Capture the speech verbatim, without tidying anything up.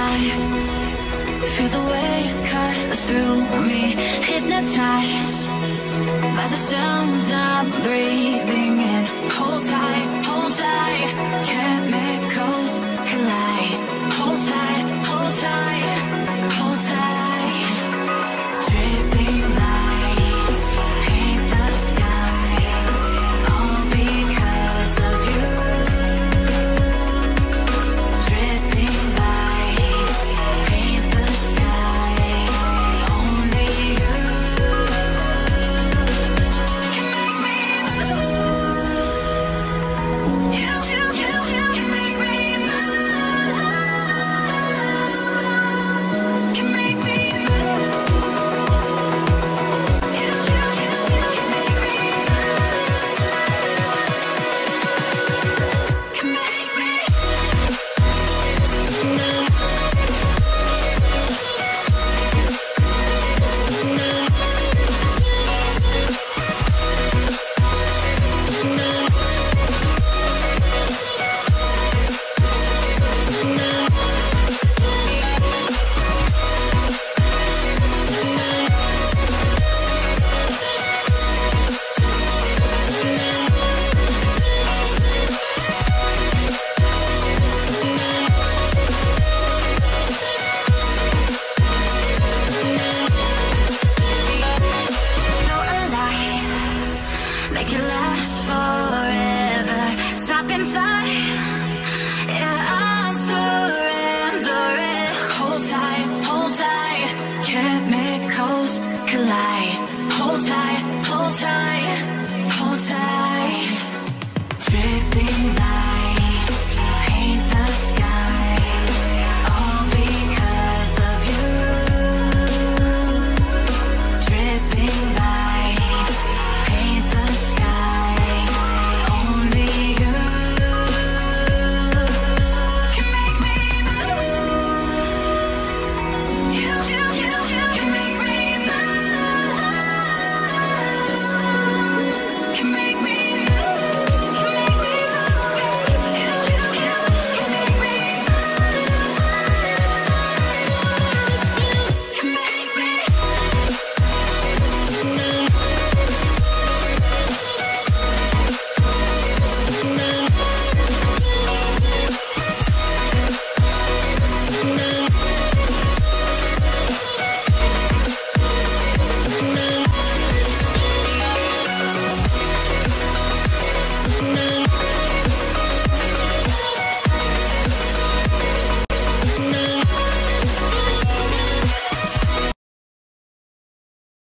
high, feel the waves cut through me, hypnotized by the sounds I'm breathing in. Hold tight, hold tight, chemicals collide. Hold tight, hold tight, hold tight. Dripping lights paint the skies, all because of you. Dripping lights paint the skies, only you can make me move. You, you, you, you can make me move. Can make me move. You, you, you, you can make me move. Can make me. You're alive, make it last forever. Stop in time, yeah, I'm surrendering. Hold tight, hold tight, chemicals collide. Hold tight, hold tight.